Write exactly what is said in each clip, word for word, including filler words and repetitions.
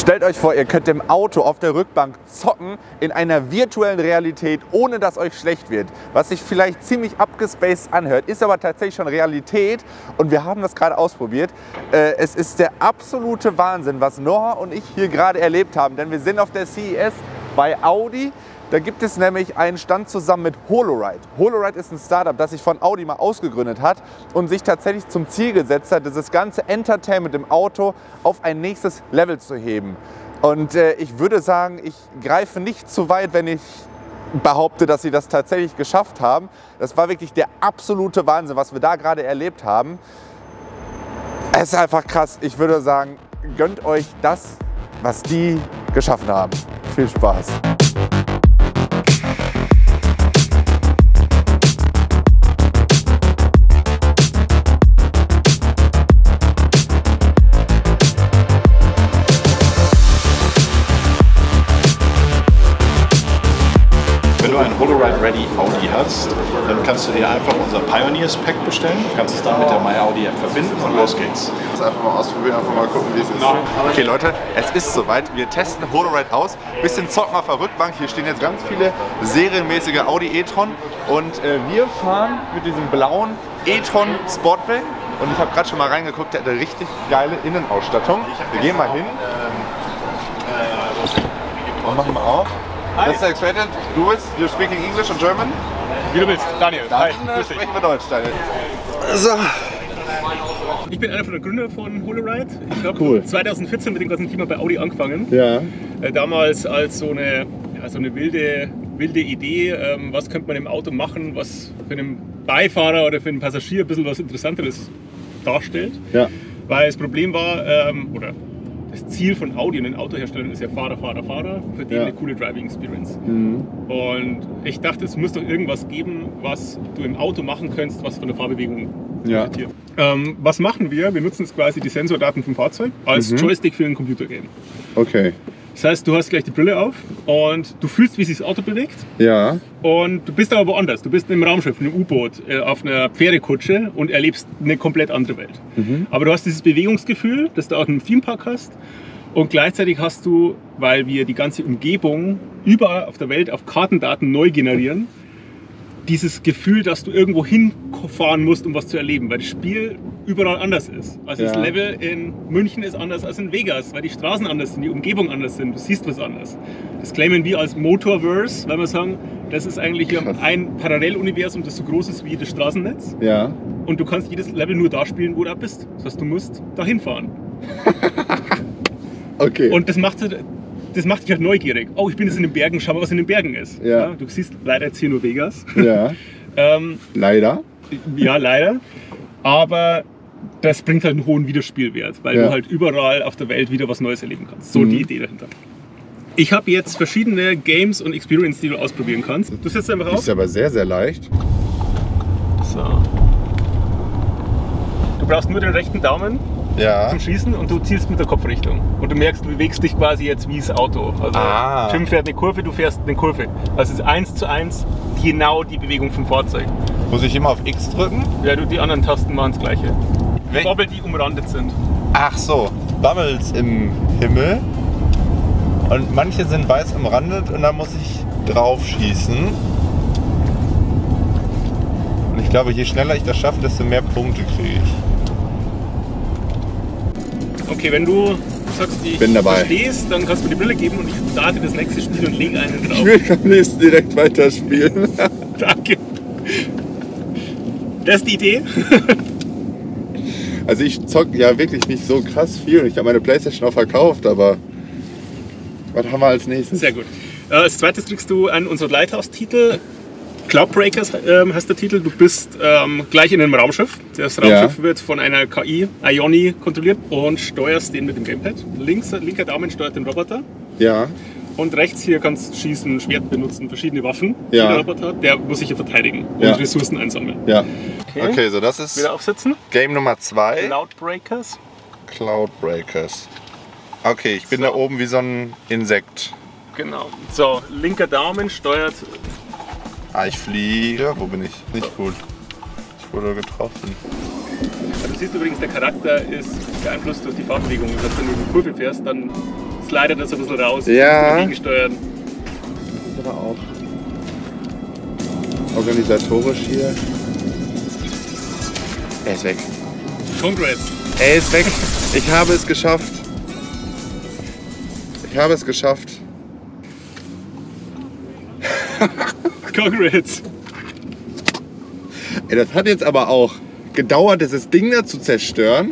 Stellt euch vor, ihr könnt im Auto auf der Rückbank zocken in einer virtuellen Realität, ohne dass euch schlecht wird. Was sich vielleicht ziemlich abgespaced anhört, ist aber tatsächlich schon Realität und wir haben das gerade ausprobiert. Äh, es ist der absolute Wahnsinn, was Noah und ich hier gerade erlebt haben, denn wir sind auf der C E S bei Audi. Da gibt es nämlich einen Stand zusammen mit Holoride. Holoride ist ein Startup, das sich von Audi mal ausgegründet hat und sich tatsächlich zum Ziel gesetzt hat, dieses ganze Entertainment im Auto auf ein nächstes Level zu heben. Und äh, ich würde sagen, ich greife nicht zu weit, wenn ich behaupte, dass sie das tatsächlich geschafft haben. Das war wirklich der absolute Wahnsinn, was wir da gerade erlebt haben. Es ist einfach krass. Ich würde sagen, gönnt euch das, was die geschaffen haben. Viel Spaß. Wenn du ein Holoride Ready Audi hast, dann kannst du dir einfach unser Pioneers Pack bestellen, kannst es dann mit der MyAudi App verbinden und los geht's. Einfach mal ausprobieren, einfach mal gucken, wie es ist. Okay Leute, es ist soweit. Wir testen Holoride aus. Bisschen zocken auf der Rückbank. Hier stehen jetzt ganz viele serienmäßige Audi e-tron und äh, wir fahren mit diesem blauen e-tron Sportback. Und ich habe gerade schon mal reingeguckt, der hat eine richtig geile Innenausstattung. Wir gehen mal hin und machen mal auf. Das ist excited. Du bist, you're speaking English and German? Wie du willst, Daniel. Dann Hi, äh, grüß dich. sprechen wir Deutsch, Daniel. So. Ich bin einer von der Gründer von Holoride. Ich habe Cool. zwanzig vierzehn mit dem ganzen Thema bei Audi angefangen. Ja. Äh, damals als so eine, ja, so eine wilde, wilde Idee, ähm, was könnte man im Auto machen, was für einen Beifahrer oder für einen Passagier ein bisschen was Interessanteres darstellt. Ja. Weil das Problem war, ähm, oder das Ziel von Audi und den Autoherstellern ist ja Fahrer, Fahrer, Fahrer, für den Ja. eine coole Driving Experience. Mhm. Und ich dachte, es muss doch irgendwas geben, was du im Auto machen könntest, was von der Fahrbewegung Ja. profitiert. Ähm, was machen wir? Wir nutzen jetzt quasi die Sensordaten vom Fahrzeug als Mhm. Joystick für ein Computergame. Okay. Das heißt, du hast gleich die Brille auf und du fühlst, wie sich das Auto bewegt Ja. und du bist aber woanders. Du bist im Raumschiff, in einem U-Boot, äh, auf einer Pferdekutsche und erlebst eine komplett andere Welt. Mhm. Aber du hast dieses Bewegungsgefühl, das du auch im Themepark hast. Und gleichzeitig hast du, weil wir die ganze Umgebung überall auf der Welt auf Kartendaten neu generieren, dieses Gefühl, dass du irgendwo hinfahren musst, um was zu erleben, weil das Spiel überall anders ist. Also Ja. das Level in München ist anders als in Vegas, weil die Straßen anders sind, die Umgebung anders sind, du siehst was anders. Das claimen wir als Motorverse, weil wir sagen, das ist eigentlich Krass. ein Paralleluniversum, das so groß ist wie das Straßennetz. Ja. Und du kannst jedes Level nur da spielen, wo du bist. Das heißt, du musst da hinfahren. Okay. Und das macht, das macht dich halt neugierig. Oh, ich bin jetzt in den Bergen, schau mal, was in den Bergen ist. Ja. du siehst leider jetzt hier nur Vegas. Ja. ähm, Leider. ja, leider. Aber das bringt halt einen hohen Wiederspielwert, weil Ja. du halt überall auf der Welt wieder was Neues erleben kannst. So Mhm. die Idee dahinter. Ich habe jetzt verschiedene Games und Experience, die du ausprobieren kannst. Du setzt einfach auf. Ist aber sehr, sehr leicht. So. Du brauchst nur den rechten Daumen Ja. zum Schießen und du zielst mit der Kopfrichtung. Und du merkst, du bewegst dich quasi jetzt wie das Auto. Also Ah. Tim fährt eine Kurve, du fährst eine Kurve. Also es ist eins zu eins genau die Bewegung vom Fahrzeug. Muss ich immer auf X drücken? Ja, du, die anderen Tasten machen das Gleiche. Wel- Bobble, die umrandet sind. Ach so. Bubbles im Himmel. Und manche sind weiß umrandet und da muss ich drauf schießen. Und ich glaube, je schneller ich das schaffe, desto mehr Punkte kriege ich. Okay, wenn du sagst, ich Bin dabei. verstehst, dann kannst du mir die Brille geben und ich starte das nächste Spiel und lege einen drauf. Ich will am nächsten direkt weiterspielen. Danke. Das ist die Idee. Also ich zock ja wirklich nicht so krass viel. Ich habe meine Playstation auch verkauft, aber was haben wir als nächstes? Sehr gut. Äh, Als zweites kriegst du einen unserer Lighthouse-Titel. Cloudbreakers ähm, heißt der Titel. Du bist ähm, gleich in einem Raumschiff. Das Raumschiff Ja. wird von einer K I, Ioni, kontrolliert und steuerst den mit dem Gamepad. Links, linker Daumen steuert den Roboter. Ja, Und rechts hier kannst du schießen, Schwert benutzen, verschiedene Waffen, die Ja. der Roboter hat. Der muss sich hier verteidigen und Ja. Ressourcen einsammeln. ja. Okay. Okay, so das ist Wieder aufsetzen. Game Nummer zwei. Cloudbreakers. Cloudbreakers. Okay, ich bin So. da oben wie so ein Insekt. Genau. So, linker Daumen steuert. Ah, ich fliege. Wo bin ich? Nicht gut. Ich wurde getroffen. Du siehst übrigens, der Charakter ist beeinflusst durch die Fahrbewegung. Das heißt, wenn du eine Kurve fährst, dann slidet das ein bisschen raus. Ja. Dagegen steuern. Das ist aber auch organisatorisch hier. Er ist weg. Congrats. Er ist weg. Ich habe es geschafft. Ich habe es geschafft. Congrats. Ey, das hat jetzt aber auch gedauert, dieses Ding da zu zerstören.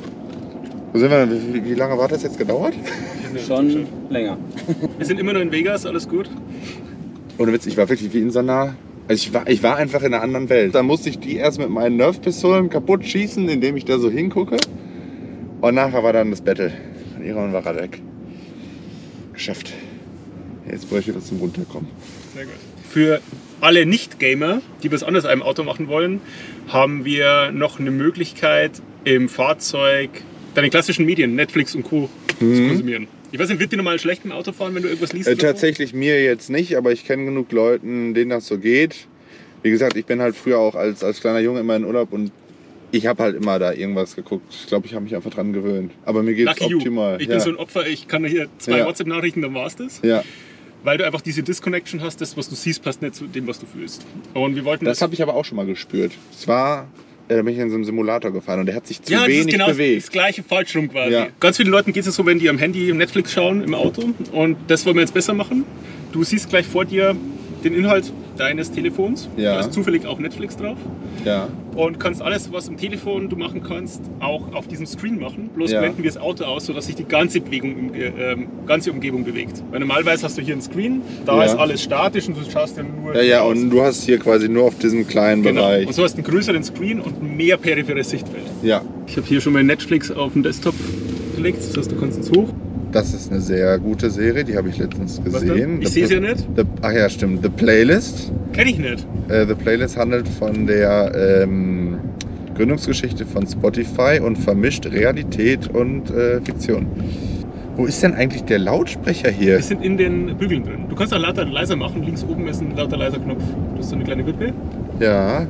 Wo sind wir denn? Wie, wie lange hat das jetzt gedauert? Schon länger. Wir sind immer noch in Vegas, alles gut. Ohne Witz, ich war wirklich wie in so einer... Also ich war, ich war einfach in einer anderen Welt. Da musste ich die erst mit meinen Nerf-Pistolen kaputt schießen, indem ich da so hingucke. Und nachher war dann das Battle. Und irgendwann war er weg. Geschafft. Jetzt bräuchte ich wieder zum Runterkommen. Sehr gut. Für alle Nicht-Gamer, die was anderes einem Auto machen wollen, haben wir noch eine Möglichkeit, im Fahrzeug deine klassischen Medien, Netflix und Co. Mhm. zu konsumieren. Ich weiß nicht, wird dir normal schlecht im Auto fahren, wenn du irgendwas liest? Äh, oder so? tatsächlich mir jetzt nicht, aber ich kenne genug Leuten, denen das so geht. Wie gesagt, ich bin halt früher auch als, als kleiner Junge immer in Urlaub und ich habe halt immer da irgendwas geguckt. Ich glaube, ich habe mich einfach dran gewöhnt. Aber mir geht es Lucky you. optimal. Ich ja. bin so ein Opfer, ich kann hier zwei Ja. WhatsApp-Nachrichten, dann war's das. Ja, Weil du einfach diese Disconnection hast, das, was du siehst, passt nicht zu dem, was du fühlst. Und wir wollten das habe ich aber auch schon mal gespürt. Es war, ja, da bin ich in so einem Simulator gefahren und der hat sich zu ja, das wenig ist genau bewegt. das gleiche falsch rum quasi. Ja. Ganz vielen Leuten geht es so, wenn die am Handy Netflix schauen im Auto. Und das wollen wir jetzt besser machen. Du siehst gleich vor dir den Inhalt deines Telefons. Ja. Da ist zufällig auch Netflix drauf. Ja. Und kannst alles, was im Telefon du machen kannst, auch auf diesem Screen machen. Bloß Ja. blenden wir das Auto aus, sodass sich die ganze Bewegung, im- ähm, ganze Umgebung bewegt. Weil normalerweise hast du hier einen Screen, da Ja. ist alles statisch und du schaust dann nur Ja, ja, raus. und du hast hier quasi nur auf diesem kleinen Genau. Bereich. Und so hast du einen größeren Screen und mehr peripheres Sichtfeld. Ja, Ich habe hier schon mal Netflix auf den Desktop gelegt, das heißt, du kannst es hoch. das ist eine sehr gute Serie, die habe ich letztens Was gesehen. denn? Ich The sehe es ja Pl- nicht. The, ach ja, stimmt. The Playlist. Kenn ich nicht. Äh, The Playlist handelt von der ähm, Gründungsgeschichte von Spotify und vermischt Realität und äh, Fiktion. Wo ist denn eigentlich der Lautsprecher hier? Wir sind in den Bügeln drin. Du kannst auch lauter und leiser machen. Links oben ist ein lauter leiser Knopf. Du hast so eine kleine Wippe. Ja.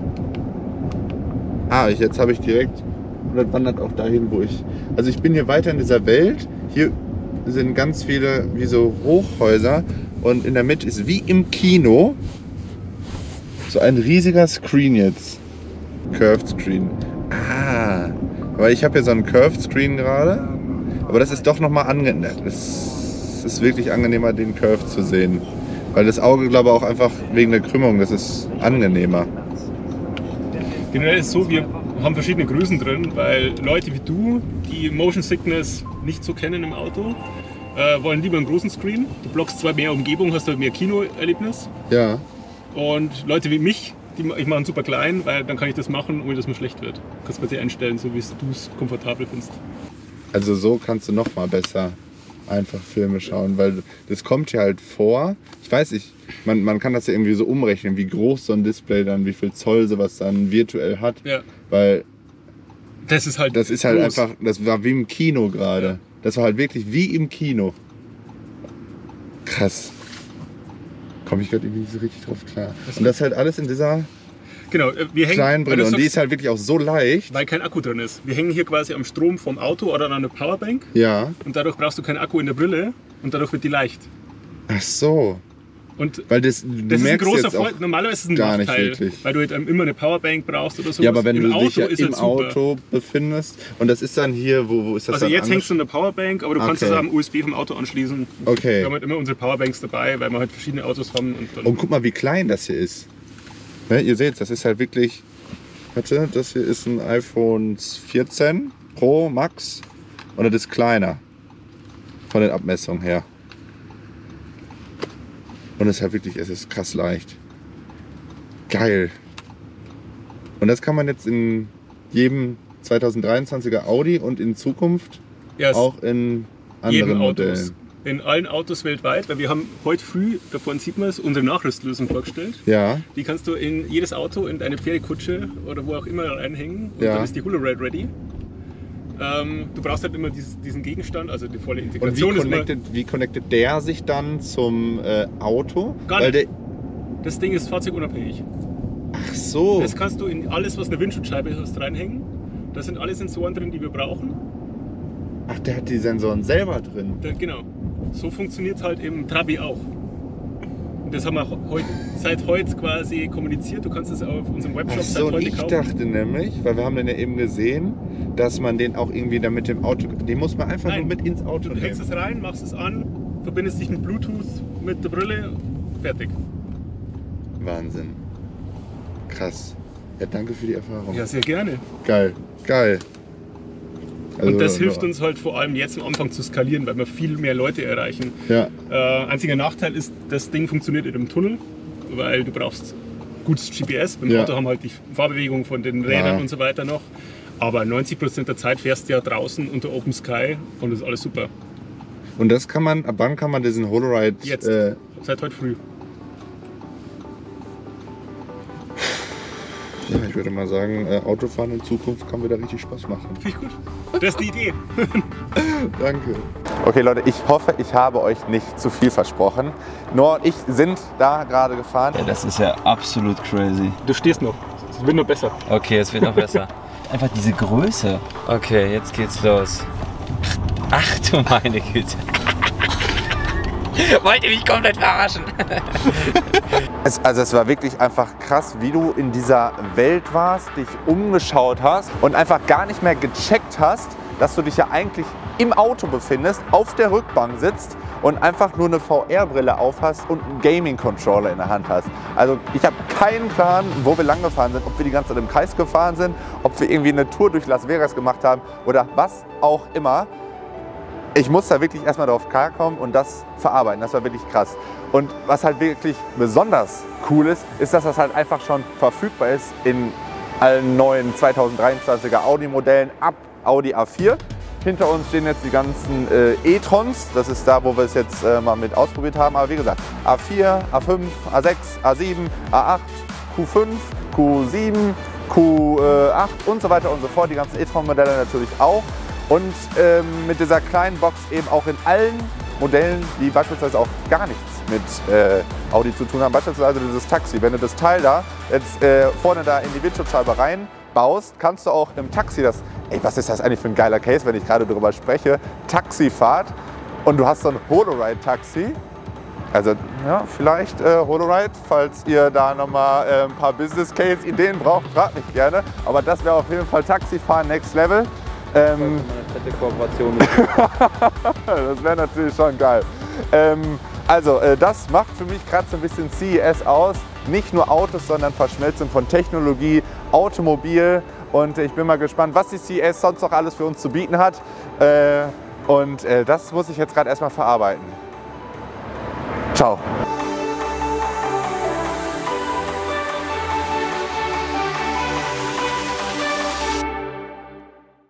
Ah, ich, jetzt habe ich direkt. Und das wandert auch dahin, wo ich. Also ich bin hier weiter in dieser Welt. Hier sind ganz viele wie so Hochhäuser. Und in der Mitte ist wie im Kino so ein riesiger Screen jetzt. Curved Screen. Ah. Aber ich habe hier so einen Curved Screen gerade. Aber das ist doch nochmal angenehmer. Es ist wirklich angenehmer, den Curved zu sehen. Weil das Auge, glaube ich, auch einfach wegen der Krümmung, das ist angenehmer. Generell ist es so, wir haben verschiedene Größen drin, weil Leute wie du, die Motion Sickness nicht so kennen im Auto, äh, wollen lieber einen großen Screen. Du blockst zwar mehr Umgebung, hast aber mehr Kinoerlebnis. Ja. Und Leute wie mich, die, ich mache einen super klein, weil dann kann ich das machen, ohne dass mir schlecht wird. Du kannst bei dir einstellen, so wie du es komfortabel findest. Also so kannst du noch mal besser einfach Filme schauen, weil das kommt hier halt vor. Ich weiß nicht, man, man kann das ja irgendwie so umrechnen, wie groß so ein Display dann, wie viel Zoll sowas dann virtuell hat. Ja. Weil Das ist halt das ist halt groß. einfach, das war wie im Kino gerade. Ja. Das war halt wirklich wie im Kino. Krass. Komme ich gerade irgendwie nicht so richtig drauf klar. Und das halt alles in dieser Genau, äh, wir hängen, kleinen weil Brille. du Und die sagst, ist halt wirklich auch so leicht. weil kein Akku drin ist. Wir hängen hier quasi am Strom vom Auto oder an einer Powerbank Ja. und dadurch brauchst du keinen Akku in der Brille und dadurch wird die leicht. Ach so. Und Weil das, du das ist ein merkst großer jetzt auch, Vorteil. Normalerweise ist es ein gar nicht Nachteil, wirklich. weil du halt immer eine Powerbank brauchst oder so. Ja, aber wenn Im du Auto dich ja ist im halt super. Auto befindest und das ist dann hier, wo, wo ist das Also dann jetzt ange- hängst du an der Powerbank, aber du kannst Okay. es am U S B vom Auto anschließen. Okay. Wir haben halt immer unsere Powerbanks dabei, weil wir halt verschiedene Autos haben. Und dann Und guck mal, wie klein das hier ist. Ne, ihr seht, das ist halt wirklich. Warte, das hier ist ein iPhone vierzehn Pro Max und das ist kleiner. Von den Abmessungen her. Und es ist halt wirklich, es ist krass leicht. Geil. Und das kann man jetzt in jedem zweitausenddreiundzwanziger Audi und in Zukunft ja, es- auch in jeden anderen Autos. Modellen. In allen Autos weltweit, weil wir haben heute früh, davon sieht man es, unsere Nachrüstlösung vorgestellt. Ja, Die kannst du in jedes Auto, in deine Pferdekutsche oder wo auch immer reinhängen. Und Ja. dann ist die HoloRide ready. Ähm, du brauchst halt immer dieses, diesen Gegenstand, also die volle und wie Integration ist immer, connected, wie connectet der sich dann zum äh, Auto? Gar Weil nicht. der, das Ding ist fahrzeugunabhängig. ach so. Das kannst du in alles, was eine Windschutzscheibe hast, reinhängen. Da sind alle Sensoren drin, die wir brauchen. Ach, der hat die Sensoren selber drin. Da, genau. So funktioniert es halt im Trabi auch. Und das haben wir heut, seit heute quasi kommuniziert. Du kannst es auf unserem Webshop Ach seit so, heute ich kaufen. dachte nämlich, weil wir haben den ja eben gesehen, dass man den auch irgendwie dann mit dem Auto, den muss man einfach Nein, nur mit ins Auto Du hängst nehmen. es rein, machst es an, verbindest dich mit Bluetooth, mit der Brille, fertig. Wahnsinn. Krass. Ja, danke für die Erfahrung. Ja, sehr gerne. Geil, geil. Also, Und das hilft uns halt vor allem jetzt am Anfang zu skalieren, weil wir viel mehr Leute erreichen. Ja, Äh, einziger Nachteil ist, das Ding funktioniert in einem Tunnel, weil du brauchst gutes G P S. Beim Ja. Auto haben halt die Fahrbewegung von den Rädern Ja. und so weiter noch. Aber neunzig Prozent der Zeit fährst du ja draußen unter Open Sky und das ist alles super. und das kann man, ab wann kann man diesen Holoride? Jetzt, Äh, seit heute früh. ja, ich würde mal sagen, äh, Autofahren in Zukunft kann wieder richtig Spaß machen. Finde ich gut. Das ist die Idee. Danke. Okay Leute, ich hoffe, ich habe euch nicht zu viel versprochen. Noah und ich sind da gerade gefahren. Ja, das ist ja absolut crazy. Du stehst noch. Es wird noch besser. Okay, es wird noch besser. Einfach diese Größe. Okay, jetzt geht's los. Ach du meine Güte. Wollt ihr mich komplett verarschen? Es, also es war wirklich einfach krass, wie du in dieser Welt warst, dich umgeschaut hast und einfach gar nicht mehr gecheckt hast, dass du dich ja eigentlich im Auto befindest, auf der Rückbank sitzt und einfach nur eine V R-Brille aufhast und einen Gaming-Controller in der Hand hast. Also ich habe keinen Plan, wo wir lang gefahren sind, ob wir die ganze Zeit im Kreis gefahren sind, ob wir irgendwie eine Tour durch Las Vegas gemacht haben oder was auch immer. Ich muss da wirklich erstmal drauf klarkommen und das verarbeiten. Das war wirklich krass. Und was halt wirklich besonders cool ist, ist, dass das halt einfach schon verfügbar ist in allen neuen zweitausenddreiundzwanziger Audi-Modellen ab Audi A vier. Hinter uns stehen jetzt die ganzen äh, e-trons. Das ist da, wo wir es jetzt äh, mal mit ausprobiert haben. Aber wie gesagt, A vier, A fünf, A sechs, A sieben, A acht, Q fünf, Q sieben, Q acht und so weiter und so fort. Die ganzen e-tron-Modelle natürlich auch. Und ähm, mit dieser kleinen Box eben auch in allen Modellen, die beispielsweise auch gar nichts mit äh, Audi zu tun haben. Beispielsweise dieses Taxi. Wenn du das Teil da jetzt äh, vorne da in die Windschutzscheibe reinbaust, kannst du auch im Taxi das, ey, was ist das eigentlich für ein geiler Case, wenn ich gerade darüber spreche, Taxifahrt und du hast so ein Holoride-Taxi. Also ja, vielleicht äh, Holoride, falls ihr da nochmal äh, ein paar Business-Case-Ideen braucht, fragt mich gerne. Aber das wäre auf jeden Fall Taxifahren Next Level. Ähm, Eine fette Kooperation mit das wäre natürlich schon geil. Ähm, also äh, das macht für mich gerade so ein bisschen C E S aus. Nicht nur Autos, sondern Verschmelzung von Technologie, Automobil. Und ich bin mal gespannt, was die C E S sonst noch alles für uns zu bieten hat. Äh, und äh, das muss ich jetzt gerade erstmal verarbeiten. Ciao.